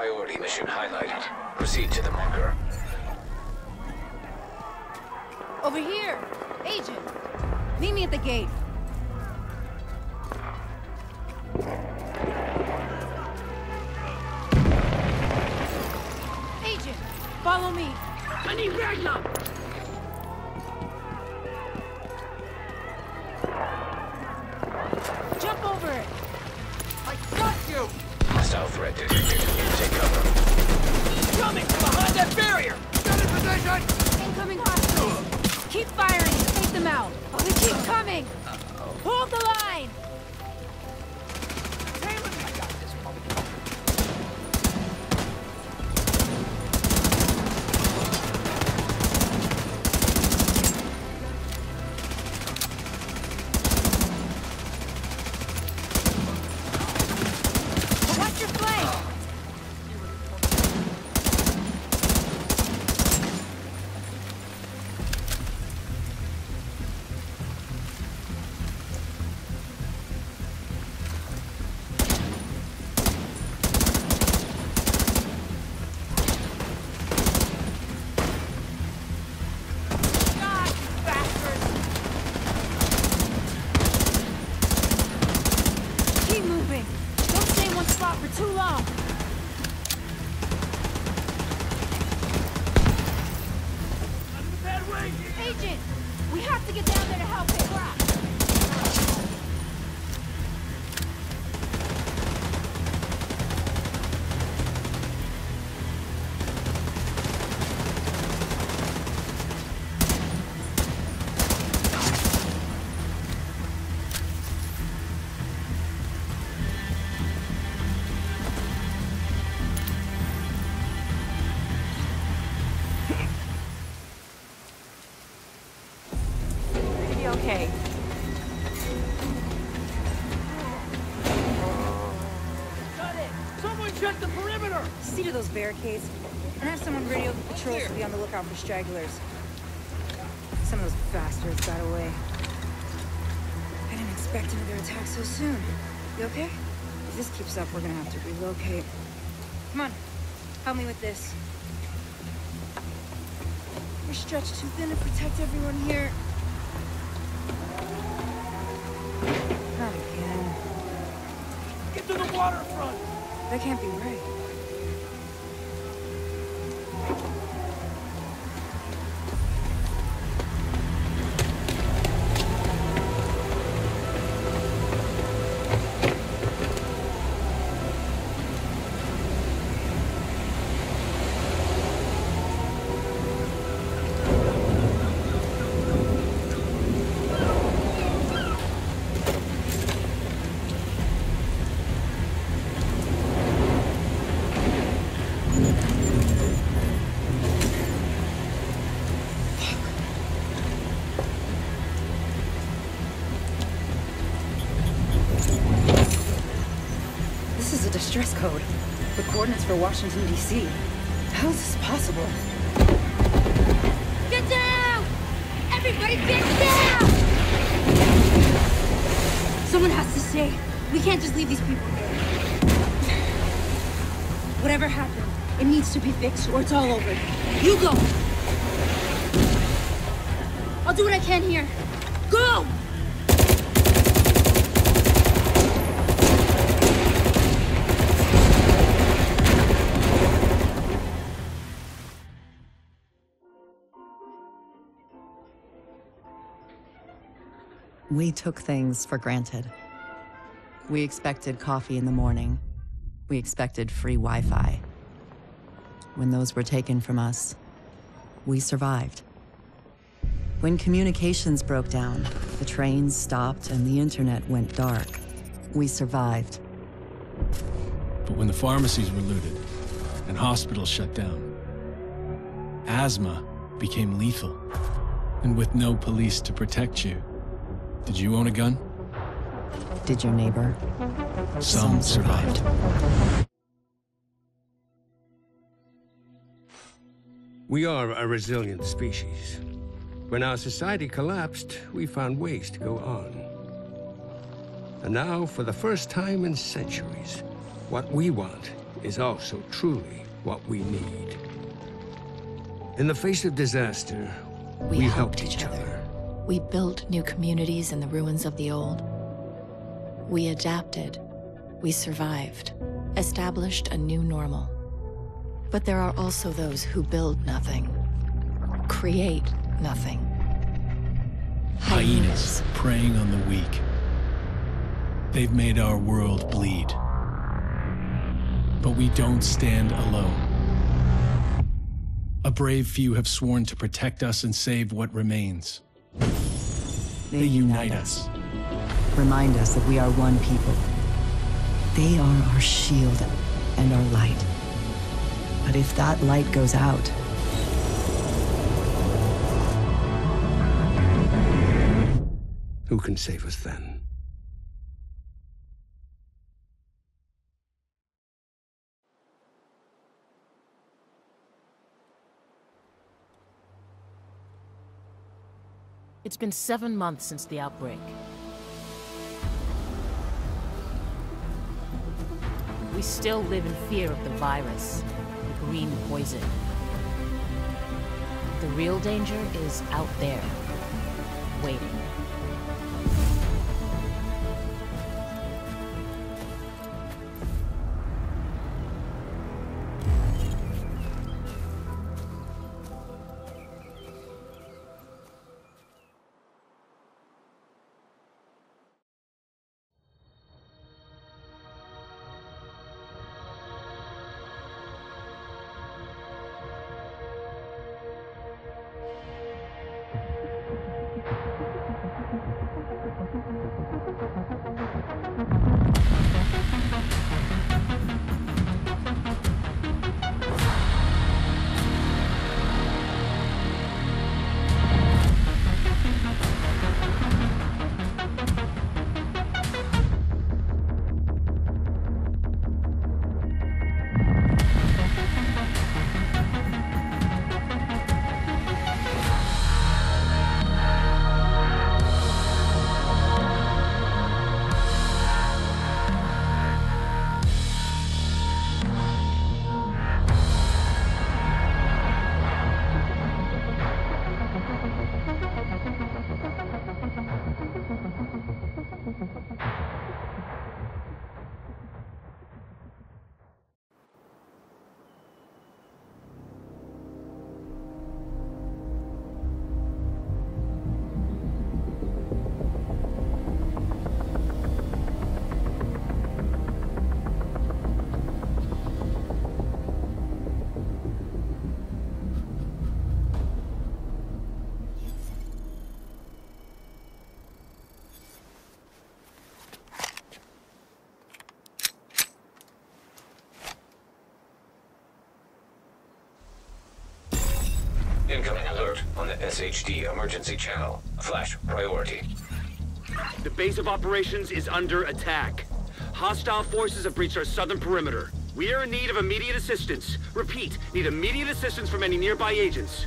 priority mission highlighted. Proceed to the marker. Over here! Agent! Meet me at the gate. Agent! Follow me! I need Ragnar! Jump over it! I got you! Hostile threat detected. Take cover. Coming from behind that barrier! Got in position! Incoming hostiles! Keep firing to take them out! They keep coming! Hold the line! I got this, motherfucker. Watch your flank! God, you bastards! Keep moving! Don't stay in one spot for too long! I'm in a bad way! Agent! We have to get down there to help him! Be okay. Got it! Someone check the perimeter! See to those barricades, and have someone radio the patrols to be on the lookout for stragglers. Some of those bastards got away. I didn't expect another attack so soon. You okay? If this keeps up, we're gonna have to relocate. Come on, help me with this. We're stretched too thin to protect everyone here. Not again. Get to the waterfront! That can't be right. This is a distress code. The coordinates for Washington, D.C. How is this possible? Get down! Everybody get down! Someone has to stay. We can't just leave these people here. Whatever happened, it needs to be fixed or it's all over. You go! I'll do what I can here. Go! We took things for granted. We expected coffee in the morning. We expected free Wi-Fi. When those were taken from us, we survived. When communications broke down, the trains stopped and the internet went dark, we survived. But when the pharmacies were looted and hospitals shut down, asthma became lethal. And with no police to protect you, did you own a gun? Did your neighbor? Some survived. We are a resilient species. When our society collapsed, we found ways to go on. And now, for the first time in centuries, what we want is also truly what we need. In the face of disaster, we helped each other. We built new communities in the ruins of the old. We adapted. We survived. Established a new normal. But there are also those who build nothing. Create nothing. Hyenas preying on the weak. They've made our world bleed. But we don't stand alone. A brave few have sworn to protect us and save what remains. They unite us. Remind us that we are one people. They are our shield and our light. But if that light goes out, who can save us then? It's been 7 months since the outbreak. We still live in fear of the virus, the green poison. The real danger is out there, waiting. Incoming alert on the SHD emergency channel. Flash priority. The base of operations is under attack. Hostile forces have breached our southern perimeter. We are in need of immediate assistance. Repeat, need immediate assistance from any nearby agents.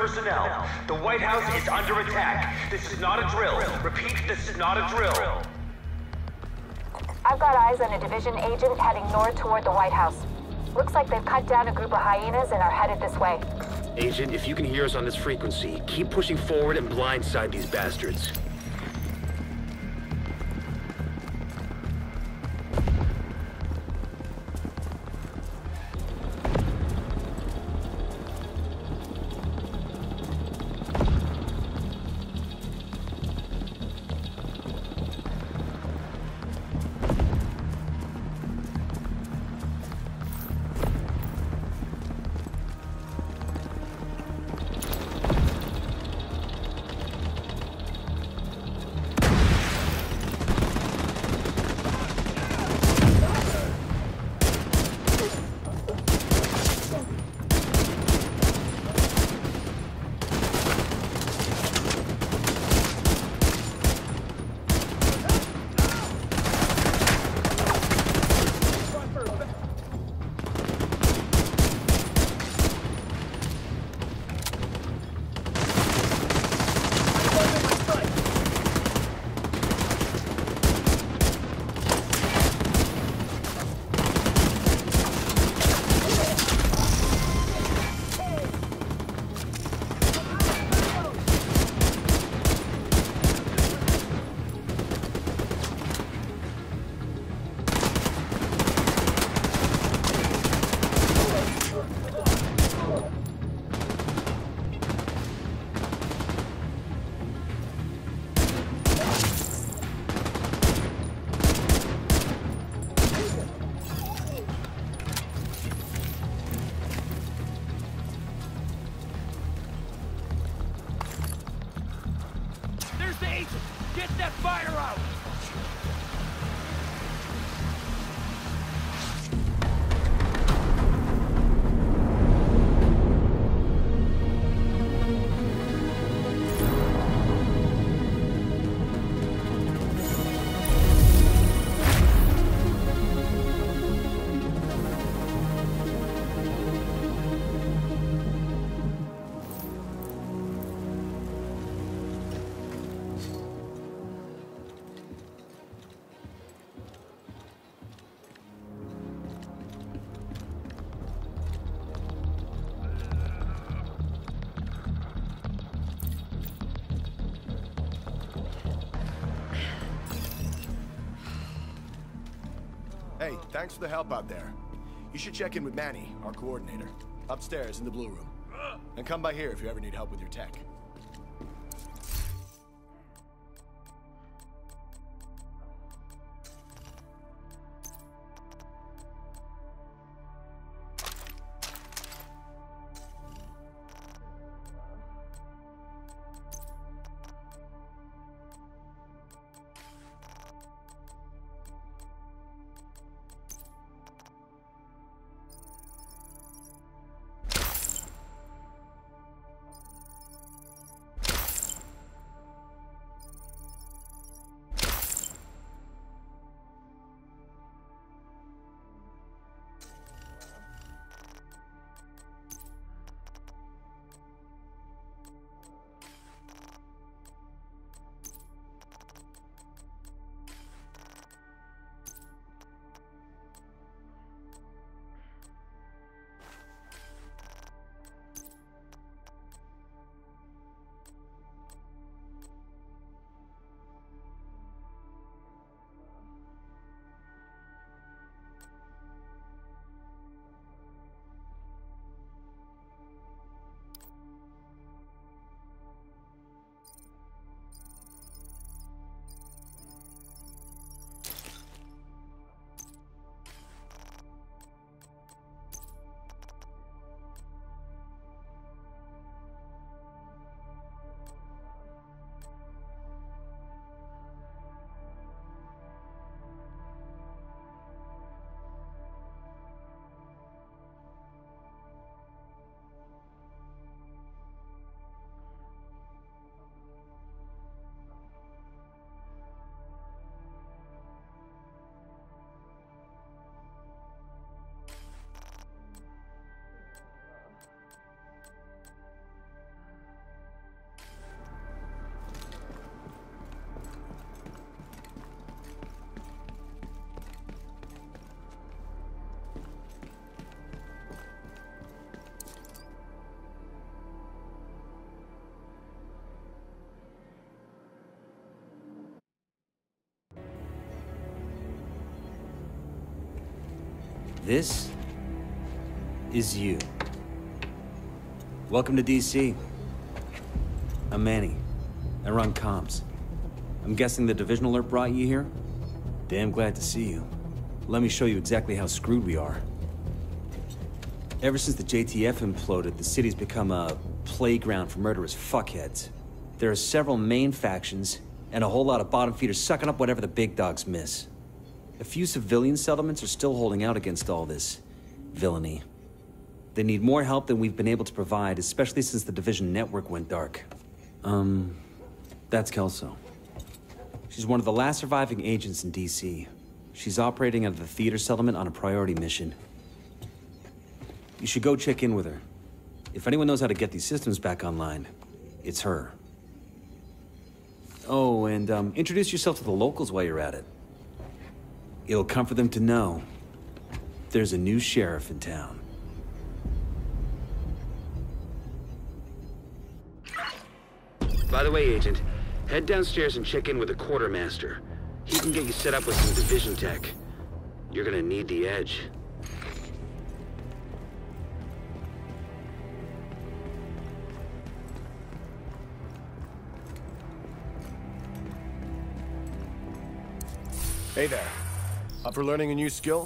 personnel. The White House is under attack. This is not a drill. Repeat, this is not a drill. I've got eyes on a division agent heading north toward the White House. Looks like they've cut down a group of hyenas and are headed this way. Agent, if you can hear us on this frequency, keep pushing forward and blindside these bastards. Get that fire out! Hey, thanks for the help out there. You should check in with Manny, our coordinator, upstairs in the Blue Room. And come by here if you ever need help with your tech. This is you. Welcome to DC. I'm Manny. I run comms. I'm guessing the Division alert brought you here? Damn glad to see you. Let me show you exactly how screwed we are. Ever since the JTF imploded, the city's become a playground for murderous fuckheads. There are several main factions, and a whole lot of bottom feeders sucking up whatever the big dogs miss. A few civilian settlements are still holding out against all this villainy. They need more help than we've been able to provide, especially since the Division network went dark. That's Kelso. She's one of the last surviving agents in DC. She's operating out of the theater settlement on a priority mission. You should go check in with her. If anyone knows how to get these systems back online, it's her. Oh, and introduce yourself to the locals while you're at it. It'll comfort them to know there's a new sheriff in town. By the way, Agent, head downstairs and check in with the quartermaster. He can get you set up with some Division tech. You're gonna need the edge. Hey there. Up for learning a new skill?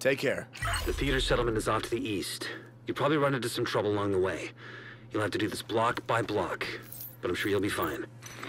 Take care. The theater settlement is off to the east. You'll probably run into some trouble along the way. You'll have to do this block by block, but I'm sure you'll be fine.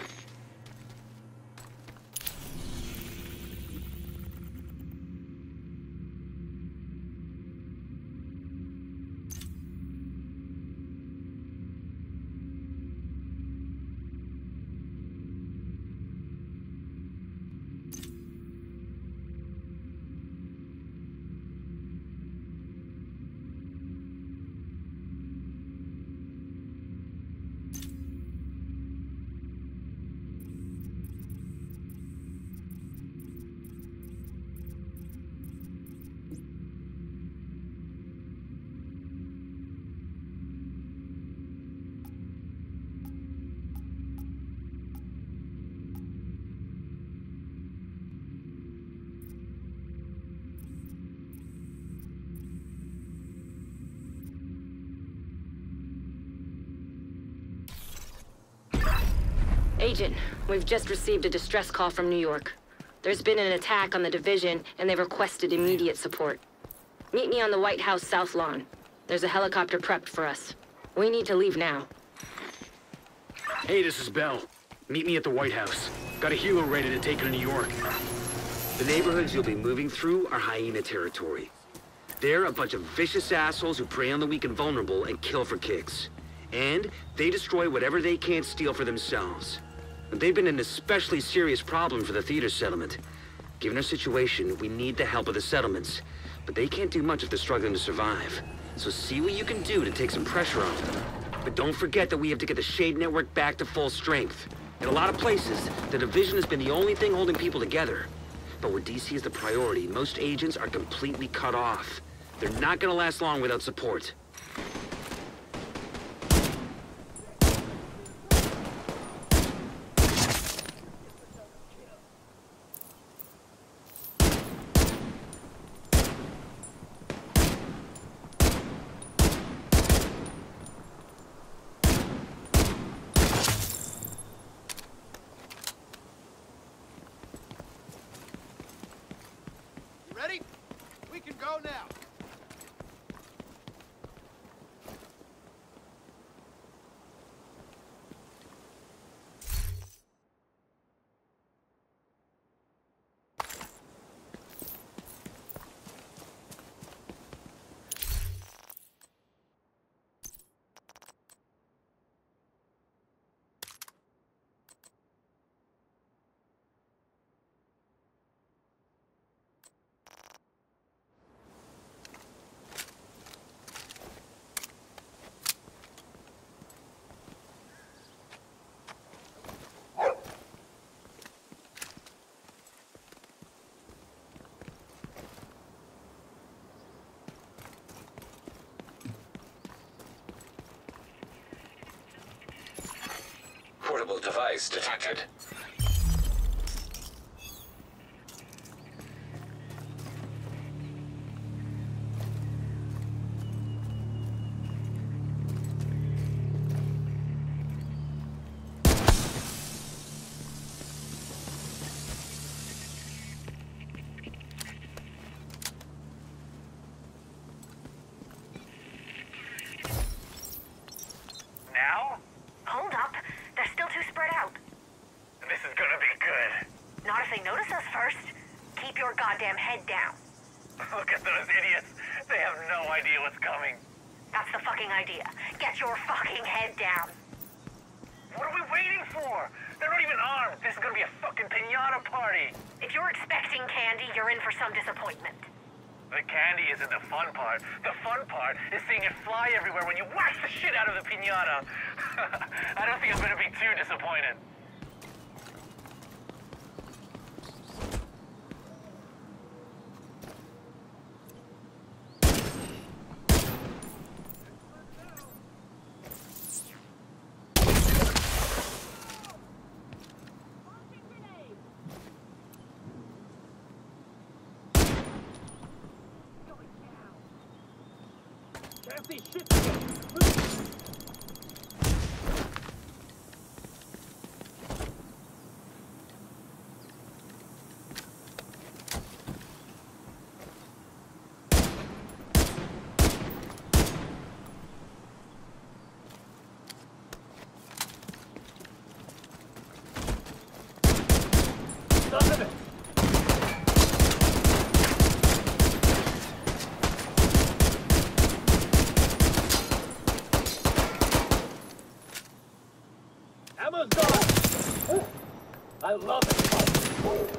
Agent, we've just received a distress call from New York. There's been an attack on the division, and they've requested immediate support. Meet me on the White House South Lawn. There's a helicopter prepped for us. We need to leave now. Hey, this is Bell. Meet me at the White House. Got a helo ready to take her to New York. The neighborhoods you'll be moving through are hyena territory. They're a bunch of vicious assholes who prey on the weak and vulnerable and kill for kicks. And they destroy whatever they can't steal for themselves. And they've been an especially serious problem for the theater settlement. Given our situation, we need the help of the settlements. But they can't do much if they're struggling to survive. So see what you can do to take some pressure off them. But don't forget that we have to get the Shade Network back to full strength. In a lot of places, the division has been the only thing holding people together. But where DC is the priority, most agents are completely cut off. They're not gonna last long without support. Ready? We can go now. Portable device detected. Now? Hold up. They're still too spread out. This is gonna be good. Not if they notice us first. Keep your goddamn head down. Look at those idiots. They have no idea what's coming. That's the fucking idea. Get your fucking head down. What are we waiting for? They're not even armed. This is gonna be a fucking piñata party. If you're expecting candy, you're in for some disappointment. The candy isn't the fun part. The fun part is seeing it fly everywhere when you whack the shit out of the piñata. I don't think I'm gonna be too disappointed. I love it.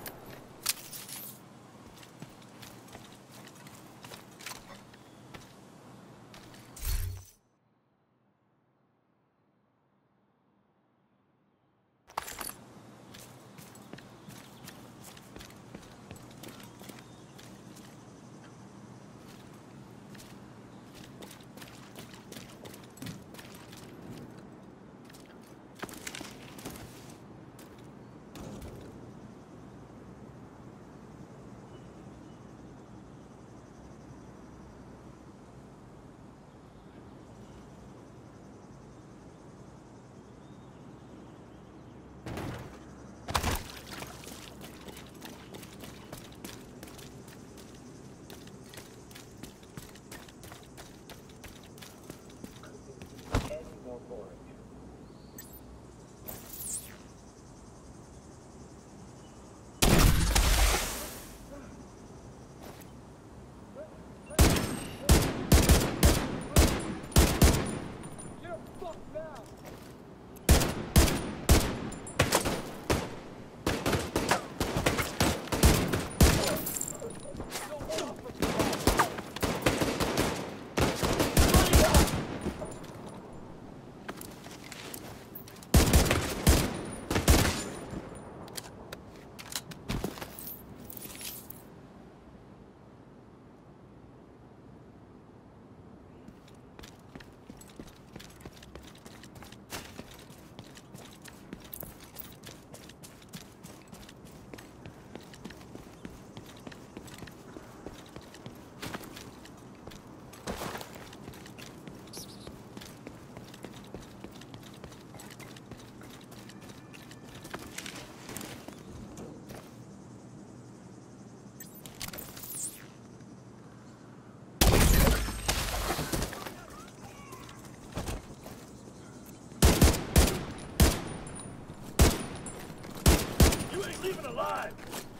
Leave it alive!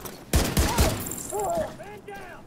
Man down!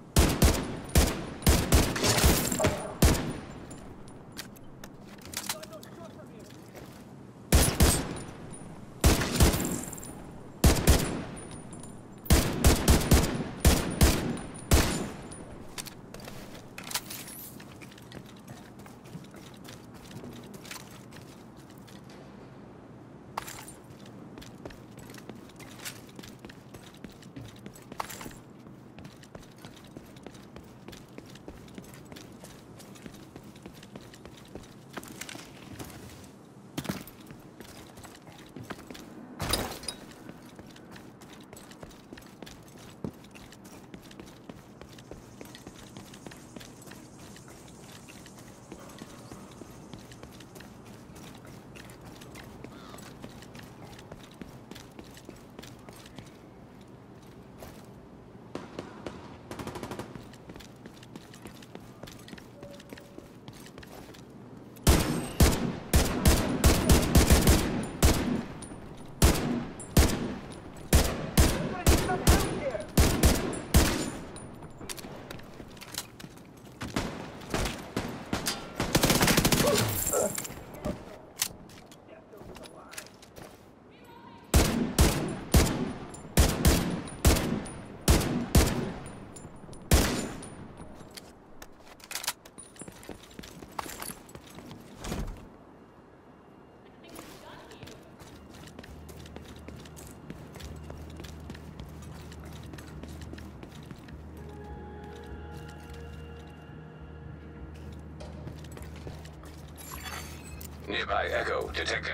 Nearby echo detected.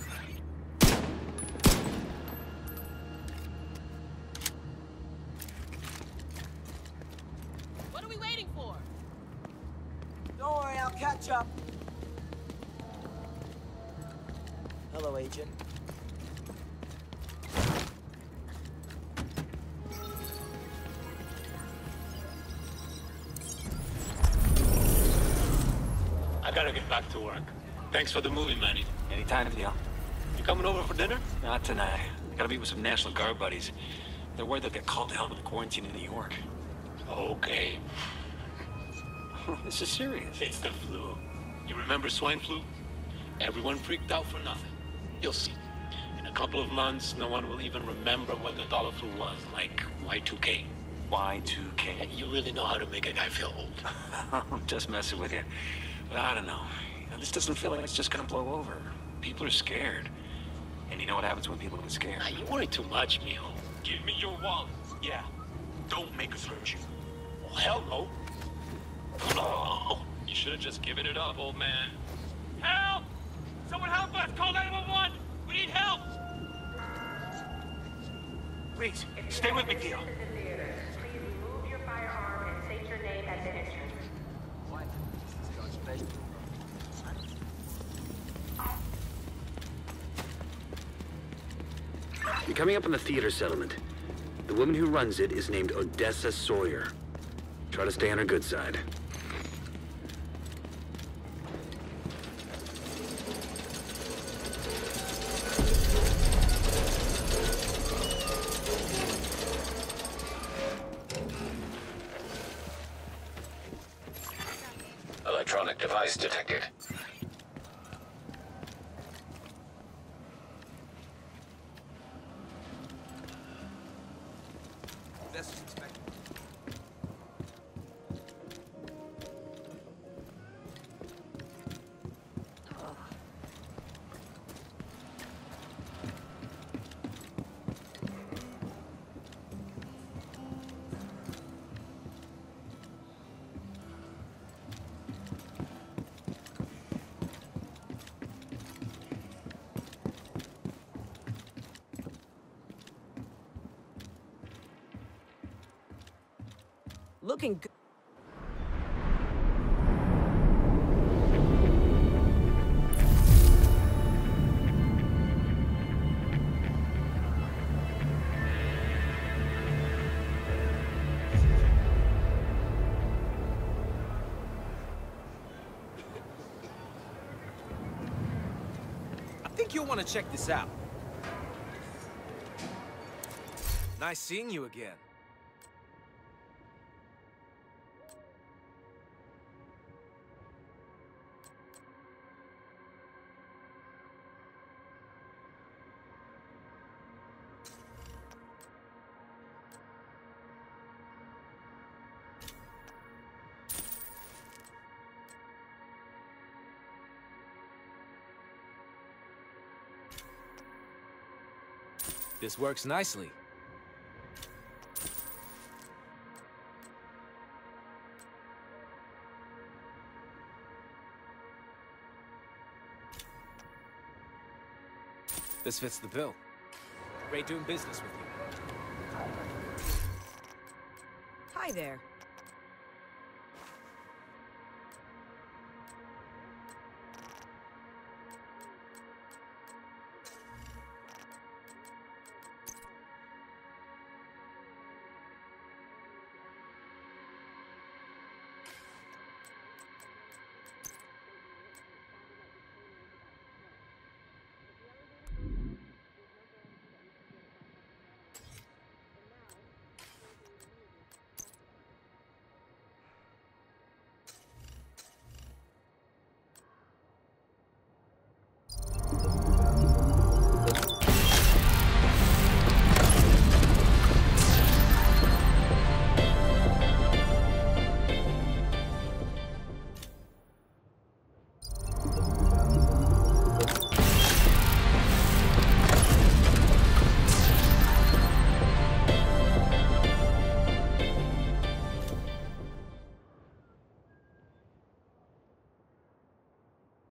What are we waiting for? Don't worry, I'll catch up. Hello, Agent. I gotta get back to work. Thanks for the movie, Manny. Anytime, Theo. You coming over for dinner? Not tonight. I gotta meet with some National Guard buddies. They're worried they'll get called to hell with quarantine in New York. Okay. This is serious. It's the flu. You remember swine flu? Everyone freaked out for nothing. You'll see. In a couple of months, no one will even remember what the dollar flu was, like Y2K. Y2K? You really know how to make a guy feel old. I'm just messing with you. But I don't know. This doesn't feel like it's just gonna blow over. People are scared. And you know what happens when people get scared? You worry too much, mijo. Give me your wallet. Yeah. Don't make us hurt you. Well, hell no. Oh, you should have just given it up, old man. Help! Someone help us! Call 911! We need help! Please, stay with me, Theo. Please remove your firearm and state your name at the entrance. You're coming up on the theater settlement. The woman who runs it is named Odessa Sawyer. Try to stay on her good side. Electronic device detected. Looking good. I think you'll want to check this out. Nice seeing you again. This works nicely. This fits the bill. Great doing business with you. Hi there.